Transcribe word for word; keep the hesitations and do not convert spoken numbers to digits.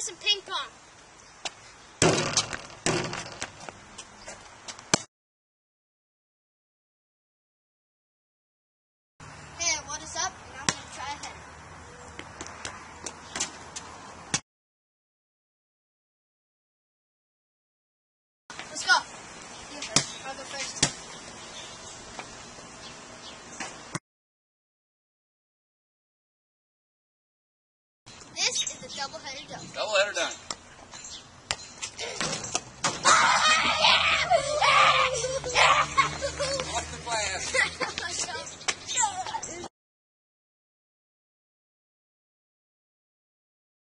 some ping pong. Hey, what is up? And I'm gonna try ahead. Let's go. You first. I'll go first. This is the double-headed duck. Go.